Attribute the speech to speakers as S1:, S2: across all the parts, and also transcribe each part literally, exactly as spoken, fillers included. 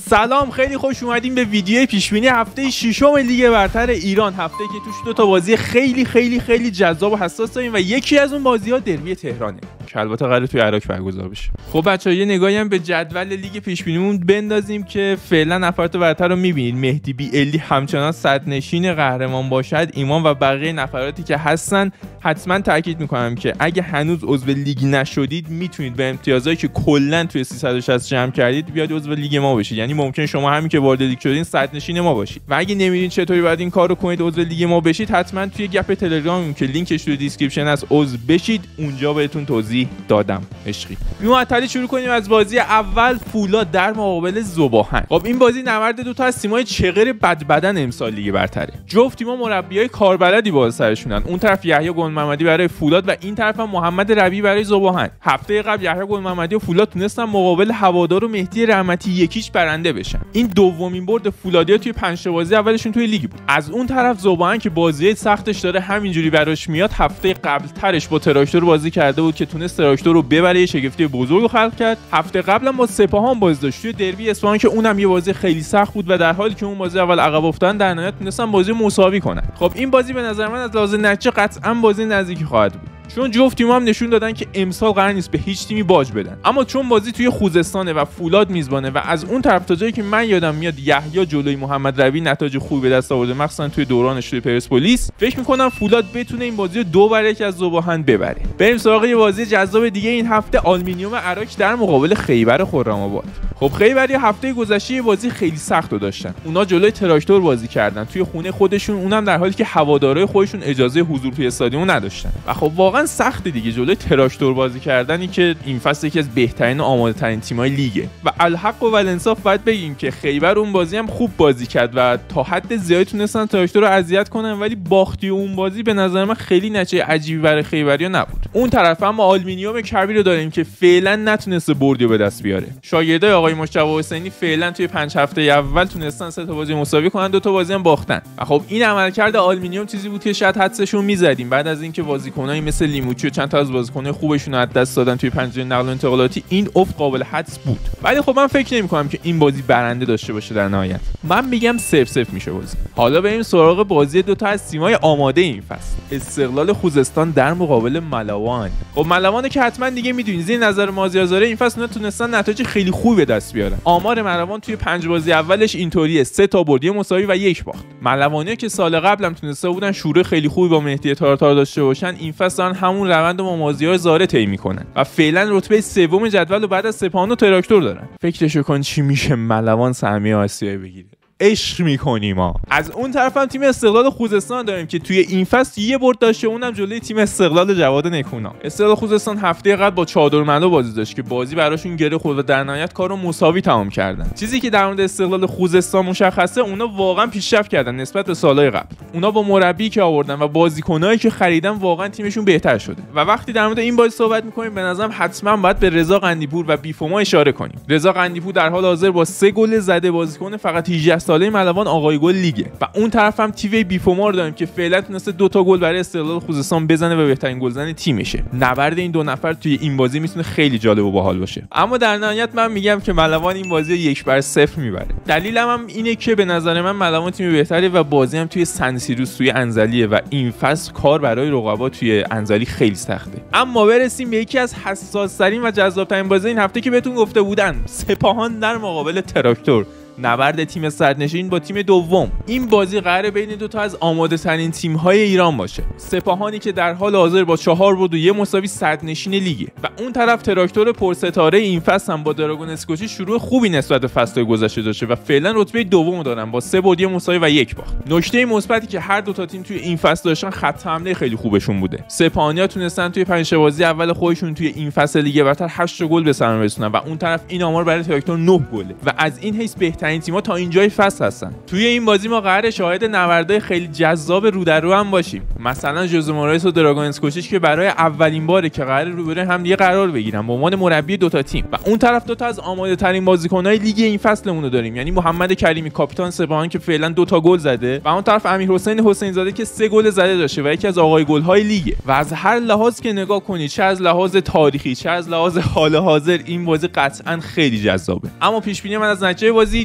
S1: سلام، خیلی خوش اومدیم به ویدیو پیشبینی هفته ششم لیگ برتر ایران، هفته که توش دو تا بازی خیلی خیلی خیلی جذاب و حساس داریم و یکی از اون بازی‌ها دربی تهرانه که البته قراره توی عراق برگزار بشه. خب بچه‌ها یه نگاهی هم به جدول لیگ پیشبینیمون بندازیم که فعلا نفرات برتر رو می‌بینید. مهدی بی الی همچنان صدرنشین قهرمان باشد. ایمان و بقیه نفراتی که هستن حتما تاکید می‌کنم که اگه هنوز عضو لیگ نشدید میتونید به امتیازایی که کلا توی سیصد و شصت جمع کردید بیاد عضو لیگ ما بشید. یعنی ممکن شما همین که وارد لیگ شدین صدرنشین ما باشید و اگه نمیدونید چطوری باید این کارو کنید عضو لیگ ما بشید، حتما توی گپ تلگرام که لینکش توی دیسکریپشن هست عضو بشید، اونجا بهتون توضیح دادم. عشقی. معطلی شروع کنیم از بازی اول، فولاد در مقابل ذوباهن. خب این بازی نبرد دو تا از تیم‌های چغر بدبدن امسال لیگ برتره. جفت تیم‌ها مربیای کاربلدی بالا سرشونن. اون طرف یحیی گل محمدی برای فولاد و این طرف هم محمد ربیعی برای ذوباهن. هفته قبل یحیی گل محمدی و فولاد تونستن مقابل هوادار و مهدی رحمتی یکیش برنده بشن. این دومین برد فولادیا توی پنج تا بازی اولشون توی لیگ بود. از اون طرف ذوباهن که بازی سختش داره همینجوری براش میاد، هفته قبل ترش با تراکتور بازی کرده بود که تونست تراکتور رو ببره، شگفتی بزرگ خلق کرد. هفته قبلم با سپاهان بازی داشت توی دربی اصفهان که اونم یه بازی خیلی سخت بود و در حالی که اون بازی اول عقب افتادن در نهایت تونستن بازی مساوی کنن. خب این بازی به نظر من از لحاظ نتیجه قطعا بازی نزدیکی خواهد بود، چون جفت تیم‌ها هم نشون دادن که امسال قرار نیست به هیچ تیمی باج بدن. اما چون بازی توی خوزستانه و فولاد میزبانه و از اون طرف تا جایی که من یادم میاد یحیی جلوی محمد ربیعی نتایج خوبی به دست آورده، مخصوصا توی دورانش توی پرسپولیس، فکر می‌کنم فولاد بتونه این بازی رو دو بر یک از ذوباهن ببره. بریم سراغ یه بازی جذاب دیگه این هفته، آلومینیوم عراق در مقابل خیبر خرم‌آباد. خب خیبری هفته گذشته بازی خیلی سخت رو داشتن. اونا جلوی تراکتور بازی کردن توی خونه خودشون، اونم در حالی که هوادارهای خودشون اجازه حضور توی استادیوم نداشتن. و خب واقعا سخت دیگه جلوی تراکتور بازی کردنی که این فصل یکی از بهترین و آماده ترین تیم‌های لیگه. و الحق و الانصاف باید بگیم که خیبر اون بازی هم خوب بازی کرد و تا حد زیادی تونستن تراکتور رو اذیت کنن، ولی باختی اون بازی به نظر من خیلی نتیجه عجیبی برای خیبریا نبود. اون طرف هم آلومینیوم کبیر رو داریم که فعلا نتونسته بردی به دست بیاره. شاگردای آقای مجتبی حسینی فعلا توی پنج هفته اول تونستن سه تا بازی مساوی کنن، دو تا بازی هم باختن. و خب این عملکرد آلومینیوم چیزی بود که شاید حدسشون می‌زدیم بعد از اینکه بازیکنایی مثل لیموچی و چند تا از بازیکن‌های خوبشون رو از دست دادن توی پنجره نقل و انتقالاتی، این افت قابل حدس بود. ولی خب من فکر نمی‌کنم که این بازی برنده داشته باشه در نهایت. من میگم صفر صفر میشه بازی. حالا بریم سراغ بازی دو تا از تیم‌های آماده این فصل. استقلال خوزستان در مقابل ملوان. خب ملوان که حتما دیگه میدونید زیر نظر مازیارزاده این فصل تونستن نتایج خیلی خوبی به دست بیارن. آمار ملوان توی پنج بازی اولش اینطوریه: سه تا بردی مساوی و یک باخت. ملوانیا که سال قبلم تونسته بودن شروع خیلی خوبی با مهدی تارتار داشته باشن، این فصل همون روند با مازیارزاده طی میکنن و فعلا رتبه سوم جدول رو بعد از سپاهان و تراکتور دارن. فکرشو کن چی میشه ملوان سهمیه آسیایی بگیره. عشق میکنیم ما. از اون طرف هم تیم استقلال خوزستان داریم که توی این فصل یه برد داشته، اونم جلوی تیم استقلال جواد نکونا. استقلال خوزستان هفته قبل با چادرمندو بازی داشت که بازی براشون گره خورد و در نهایت کارو مساوی تمام کردن. چیزی که در مورد استقلال خوزستان مشخصه، اونا واقعا پیشرفت کردن نسبت به سالهای قبل. اونا با مربی که آوردن و بازیکنایی که خریدن واقعا تیمشون بهتر شده. و وقتی در مورد این بازی صحبت می‌کنیم به نظرم حتما باید به رضا قندیپور و بیفوما اشاره کنیم. رضا قندیپور در حال حاضر با سه گل زده بازیکن فقط هجده ساله ملوان آقای گل لیگه و اون طرف هم تیوی بیفوما رو داریم که فعلا تونسته دو تا گل برای استقلال خوزستان بزنه و بهترین گلزن تیمشه. نبرد این دو نفر توی این بازی میتونه خیلی جالب و باحال باشه. اما در نهایت من میگم که ملوان این بازی یک بر صفر میبره. دلیلم هم اینه که به نظر من ملوان تیم بهتره و بازی هم توی سن سیروس توی انزلیه و این فصل کار برای رقبا توی انزلی خیلی سخته. اما برسیم به یکی از حساس ترین و جذاب ترین بازی این هفته که بهتون گفته بودن، سپاهان در مقابل تراکتور. نبرد تیم صدرنشین با تیم دوم. این بازی قراره بین دو تا از آماده ترین تیم های ایران باشه. سپاهانی که در حال حاضر با چهار برد و یه مساوی صدرنشین لیگه و اون طرف تراکتور پرستاره این فصل هم با دراگون اسکوچی شروع خوبی نسبت به فصل گذشته داشته و فعلا رتبه دوم دارن با سه برد، یه مساوی و یک باخت. نکته مثبتی که هر دو تا تیم توی این فصل داشتن، خط حمله خیلی خوبشون بوده. سپاهانیا تونستن توی پنج بازی اول خودشون توی این فصل لیگ برتر هشت گل به ثمر برسونن و اون طرف این آمار برای تراکتور نه گله و از این حیث بهترین تیم‌ها تا اینجای فصل هستن. توی این بازی ما قراره شاهد نبردهای خیلی جذاب رو در رو هم باشیم. مثلا ژوزه موراس و دراگون اسکوچیچ که برای اولین باره که قراره روبروی هم دیگه قرار بگیرن به عنوان مربی دو تا تیم و اون طرف دو تا از آماده ترین بازیکن‌های لیگ این فصلمون رو داریم، یعنی محمد کریمی کاپیتان سپاهان که فعلا دو تا گل زده و اون طرف امیرحسین حسین زاده که سه گل زده داشته و یکی از آقای گل‌های لیگ. و از هر لحاظ که نگاه کنید، چه از لحاظ تاریخی چه از لحاظ حال حاضر، این بازی قطعاً خیلی جذابه. اما پیش بینی من از نتیجه بازی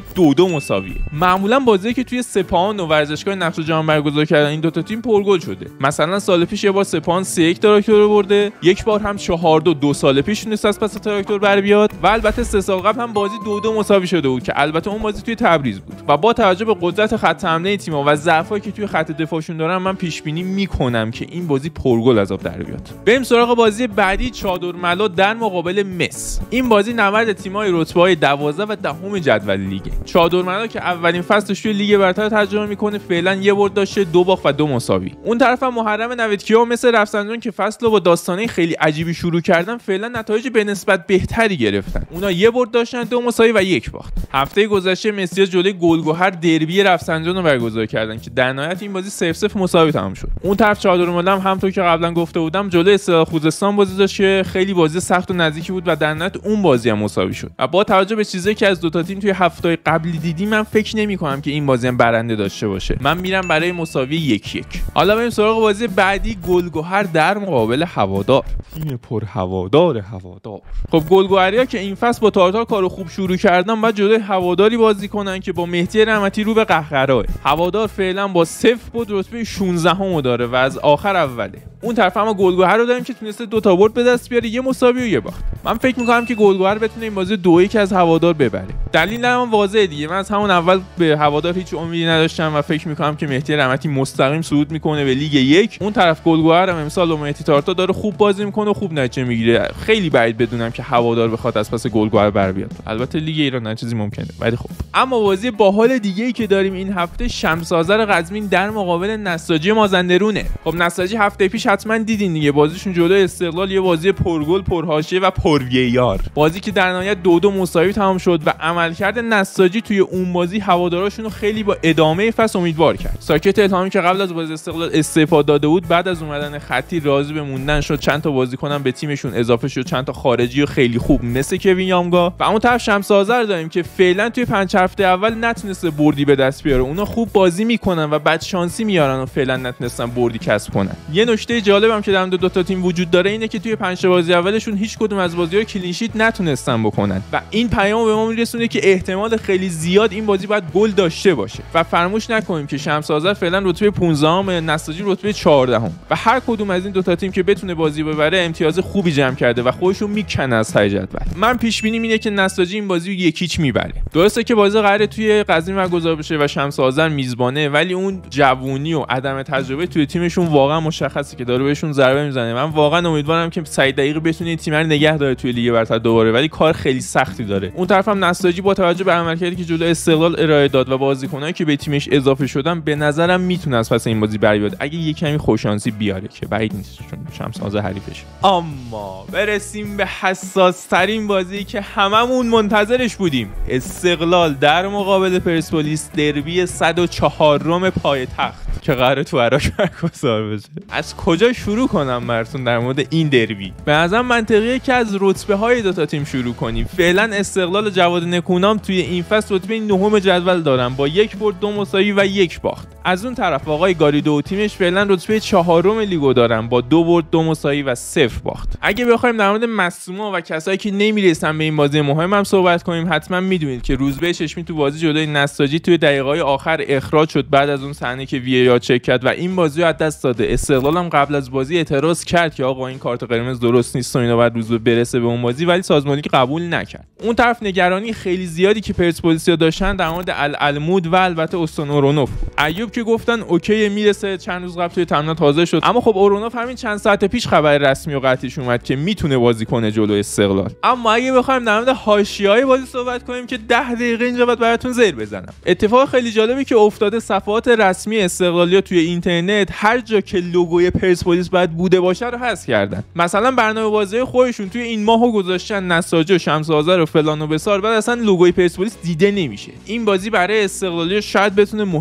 S1: دو دو مساویه. معمولا بازی که توی سپاهان و ورزشگاه نقش جهان برگزار کردن این دو تا تیم پرگل شده. مثلا سال پیش یه بار سپاهان سه یک تراکتور رو برده، یک بار هم چهار دو دو سال پیش تونست از پس تراکتور بر بیاد و البته سه سال قبل هم بازی دو دو مساوی شده بود که البته اون بازی توی تبریز بود. و با توجه به قدرت خط حمله تیم‌ها و ضعفایی که توی خط دفاعشون دارن من پیش بینی میکنم که این بازی پرگل از آب در بیاد. بریم سراغ بازی بعدی، چادرملا در مقابل مس. این بازی نبرد تیم‌های رتبه‌های دوازده و دهم جدول لیگه. چادرملا که اولین فصلش توی لیگ برتر تجربه میکنه فعلا یه برد داشته، دو باخت و دو مساوی. اون طرف هم محرم نویدکیا مثل رفسنجان که فصل رو با داستانه خیلی عجیبی شروع کردن فعلا نتایج به نسبت بهتری گرفتن. اونا یه برد داشتن، دو مساوی و یک باخت. هفته گذشته مسیا جلوی گلگهر دربی رفسنجان رو برگزار کردن که در نهایت این بازی صفر صفر مساوی تمام شد. اون طرف چادرملا هم همونطور که قبلا گفته بودم جلوی استقلال خوزستان بازی داشت که خیلی بازی سخت و نزدیکی بود و در نهایت اون بازی هم مساوی شد. و با توجه به چیزایی که از دو تا تیم توی هفته‌های قبلی دیدیم من فکر نمی‌کنم که این بازی هم برنده داشته باشه. من میرم برای مساوی یک یک. حالا بریم سراغ بازی بعدی، گلگهر در مقابل هوادار. تیم پر هوادار هوادار. خب گلگهریا که این فصل با تارتار کارو خوب شروع کردن بعد جلوی هواداری بازی کنن که با مهدی رحمتی رو به قهقراه. هوادار فعلا با صفر بود رتبه شانزدهم داره و از آخر اوله. اون طرف هم گلگهر رو داریم که تونسته دو تا برد به دست بیاره، یه مساوی و یه باخت. من فکر می‌کنم که گلگهر بتونه این بازی دو یک از هوادار ببره. دلیل هم واضحه دیگه، من از همون اول به هوادار هیچ امیدی نداشتم و فکر می‌کنم که مهدی رحمتی مستقیم صعود می‌کنه به لیگ یک. اون طرف گلگهر هم امسال با مهدی تارتا داره خوب بازی می‌کنه و خوب نتیجه می‌گیره. خیلی بعید بدونم که هوادار بخواد از پس گلگهر بر بیاد. البته لیگ ایران نه چیزی ممکنه، ولی خب. اما بازی باحال دیگه‌ای که داریم این هفته شمس آذر قزوین در مقابل نساجی مازندرونه. خب نساجی هفته پیش حتما دیدین دیگه، بازیشون جلوی استقلال یه بازی پرگل، پرحاشیه و پرویار، بازی که در نهایت دو دو مساوی تمام شد و عملکرد نساجی توی اون بازی هواداراشون رو خیلی با ادامه فصل امیدوار کرد. ساکت الهامی که قبل از بازی استقلال استعفا داده بود بعد از اومدن خطی راضی به موندن شد، چند تا بازیکنم به تیمشون اضافه شد، چند تا خارجی و خیلی خوب مثل کوین یامگا. و اون طرف شمس آذر داریم که فعلا توی پنج هفته اول نتونسته بردی به دست بیاره. اونا خوب بازی میکنن و بعد شانسی میارن و فعلا نتونستن بردی کسب کنن. یه نکته جالبم که در دو تا تیم وجود داره اینه که توی پنج بازی اولشون هیچ کدوم از بازی‌ها کلین شیت نتونستن بکنن و این پیام به ما میرسونه که احتمال خیلی زیاد این بازی باید گل داشته باشه. و فراموش نکنیم که شمس آذر فعلا رتبه پانزدهم، نساجی رتبه چهاردهم و هر کدوم از این دو تا تیم که بتونه بازی ببره امتیاز خوبی جمع کرده و خودشون میکنه از ته جدول. من پیش بینی اینه که نساجی این بازی رو یکیچ میبره. درسته که بازی قراره توی قزوین برگزار بشه و شمس آذر میزبانه، ولی اون جوونی و عدم تجربه توی تیمشون واقعا مشخصه که داره بهشون ضربه میزنه. من واقعا امیدوارم که سعید دقیقی بتونه این تیم رو نگه داره توی لیگ برتر دوباره، ولی کار خیلی سختی داره. اون طرف هم نساجی با توجه به عملکردی که جلوی استقلال ارائه داد و بازیکنایی که به تیمش اضافه شدن به نظرم میتونه از پس این بازی بر بیاد اگه یه کمی خوششانسی بیاره که بعید نیست چون شمس آذر حریفشه. اما برسیم به حساس ترین بازی که هممون منتظرش بودیم، استقلال در مقابل پرسپولیس، دربی صد و چهارم پایتخت که قراره تو عراق برگزار بشه. از کجا شروع کنم براتون در مورد این دربی؟ به نظرم منطقیه که از رتبه های دو تا تیم شروع کنیم. فعلا استقلال جواد نکونام توی این فصل رتبه نهم جدول دارن با یک برد، دو مساوی و یک باخت. از اون طرف آقای گاریدو و تیمش فعلا رتبه چهارم لیگو دارن با دو برد، دو مساوی و صفر باخت. اگه بخوایم در مورد مصدوما و کسایی که نمیرسن به این بازی مهم هم صحبت کنیم، حتما میدونید که روزبه چشمی تو بازی جلوی نساجی توی دقیقه‌های آخر اخراج شد بعد از اون صحنه که وی ای آر چک کرد و این بازی رو از دست داده. استقلال هم قبل از بازی اعتراض کرد که آقا این کارت قرمز درست نیست و اینا، بعد روزبه برسه به اون بازی، ولی سازمانی که قبول نکرد. اون طرف نگرانی خیلی زیادی که پرسپولیسیا داشتن در مورد الالمود و البته استون اورونوف. ایوب که گفتن اوکی میرسه، چند روز قبل توی تمرینات تازه شد، اما خب اورونوف همین چند ساعت پیش خبر رسمی و قطعیش اومد که میتونه بازی کنه جلوی استقلال. اما اگه بخوایم در مورد حاشیه‌های بازی صحبت کنیم که ده دقیقه اینجا بعد براتون زیر بزنم. اتفاق خیلی جالبی که افتاده، صفحات رسمی استقلالیا توی اینترنت هر جا که لوگوی پرسپولیس باید بوده باشه رو حذف کردن. مثلا برنامه بازی خودشون توی این ماهو گذاشتن نساجی و شمس آذر و فلان و بسار، بعد اصلا لوگوی پرسپولیس دیده نمیشه. این بازی برای استقلالیا شاید بتونه مهمتر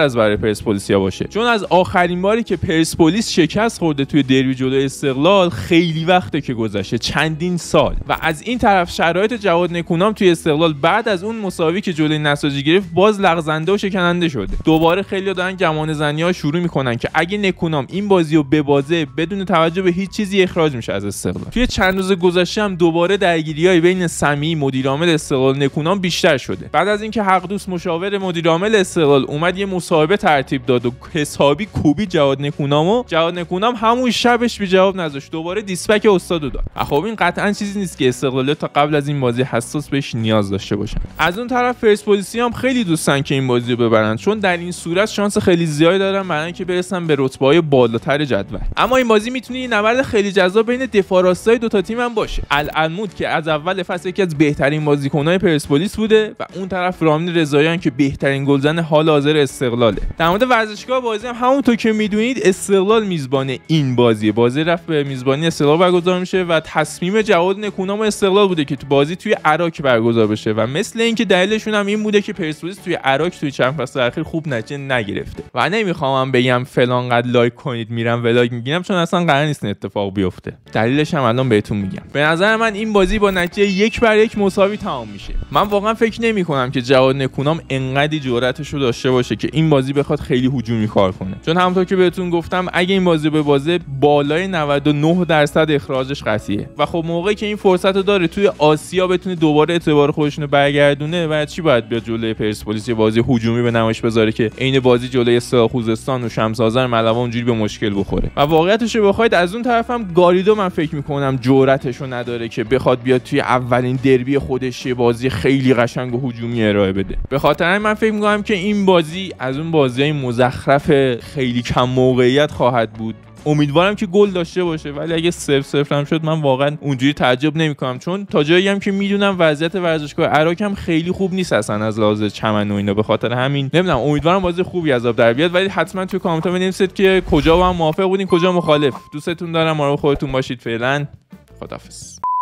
S1: از برای پرسپولیسیا باشه، چون از آخرین باری که پرسپولیس شکست خورده توی دربی جلوی استقلال خیلی وقته که گذشته، چندین سال. و از این طرف شرایط جواد نکونام توی استقلال بعد از اون مساوی که جلوی نساجی گرفت باز لغزنده و شکننده شده. دوباره خیلی‌ها دارن گمان زنی‌ها شروع میکنن که اگه نکونام این بازی رو ببازه بدون توجه به هیچ چیزی اخراج میشه از استقلال. توی چند روز گذشته هم دوباره درگیری‌های بین سمیع مدیر عامل استقلال نکونام بیشتر شده. بعد از اینکه حقدوست مشاور مدیر عامل استقلال اومد یه مصاحبه ترتیب داد و حسابی کوبی جواد نکونامو، جواد نکونام همون شبش بی جواب نذاشت، دوباره دیسپک استادو داد. خب این قطعاً چیزی نیست که استقلالیت تا قبل از این بازی حساس بهش نیاز داشته باشن. از اون طرف پرسپولیسی هم خیلی دوستن که این بازی رو ببرن، چون در این صورت شانس خیلی زیادی دارن برای اینکه برسن به رتبه‌های بالاتر جدول. اما این بازی میتونه یه نبرد خیلی جذاب بین دفاع راستای دو تا تیم هم باشه. العلمود که از اول فصل یکی از بهترین بازیکن‌های پرسپولیس بوده و اون طرف رامین رضاییان که بهترین گلزن حال حاضر استقلاله. در مورد ورزشگاه بازی هم همونطور که میدونید استقلال میزبان این بازی بازی رفت به میزبانی استقلال برگزار میشه و تصمیم جواد نکونام استقلال بوده که تو بازی توی عراق برگزار بشه و مثل اینکه دلیلشون هم این بوده که پرسپولیس توی عراق توی چند فصل اخیر خوب نتیجه نگرفته. و نمیخوام بگم فلان قد لایک کنید میرم ولاگ میگیرم، چون اصلا قرار نیست اتفاق بیفته. دلیلش هم الان بهتون میگم. به نظر من این بازی با نتیجه یک بر یک مساوی تمام میشه. من واقعا فکر نمیکنم که جواد نکونام انقدر جرأتش رو داشته باشه که این بازی بخواد خیلی هجومی کار کنه، چون همونطور که بهتون گفتم اگه این بازی به بازی بالای نود و نه درصد اخراجش قطعیه و خب موقعی که این فرصت رو داره توی آسیا بتونه دوباره اعتبار خودش رو برگردونه و چی باید بیاد جلوی پرسپولیس یه بازی هجومی به نمایش بذاره که عین بازی جلوی استقلال خوزستان و شمس آذر ملوان اونجوری به مشکل بخوره. و واقعیتش رو بخواید از اون طرفم گاریدو من فکر میکنم جرأتش رو نداره که بخواد بیاد توی اولین دربی خودش یه بازی خیلی قشنگ و هجومی ارائه بده. به خاطر همین من فکر میکنم که این بازی از اون بازیای مزخرف خیلی کم موقعیت خواهد بود. امیدوارم که گل داشته باشه، ولی اگه صفر صفر هم شد من واقعا اونجوری تعجب نمیکنم، چون تا جایی هم که میدونم وضعیت ورزشگاه عراق هم خیلی خوب نیست اصلا از لحاظ چمن و اینا. به خاطر همین نمیدونم، امیدوارم بازی خوبی از آب در بیاد، ولی حتما توی کامنت ها بنویسید که کجا با هم موافق بودین کجا مخالف. دوستتون دارم، مراقب خودتون باشید. فعلا خداحافظ.